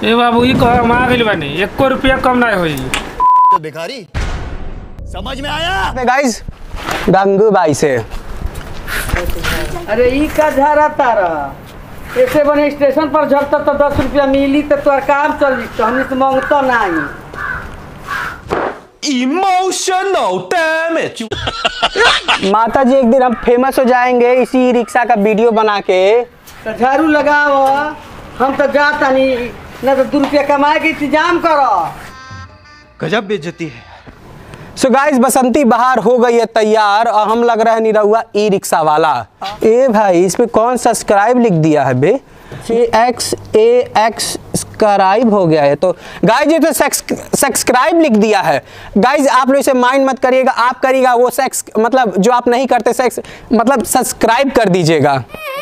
ए बाबू ई कह मा गेल बानी 1 रुपया कम ना होई तो भिखारी समझ में आया गाइस गंगू भाई से। अरे ई का झारा तारा ऐसे बने स्टेशन पर झरता तो 10 रुपया मिली तो तोर काम चली तो हमने से मांगता नहीं। Emotional damage. माता जी एक दिन हम फेमस हो जाएंगे इसी रिक्शा का वीडियो बना के। तो झाड़ू लगाओ हम तो जाता नहीं ना तो 2 रुपया कमाए के इंतजाम करो। गजब बेइज्जती है। सो गाइस बसंती बहार हो गई है तैयार और हम लग रहा है निरहुआ ई रिक्शा वाला। ए भाई इसमें कौन सब्सक्राइब लिख दिया है बे? एक्स सब्सक्राइब हो गया है। तो गाइस ये तो सब्सक्राइब लिख दिया है। गाइस आप लोग इसे माइंड मत करिएगा, आप करिएगा वो सेक्स मतलब जो आप नहीं करते सेक्स मतलब सब्सक्राइब कर दीजिएगा।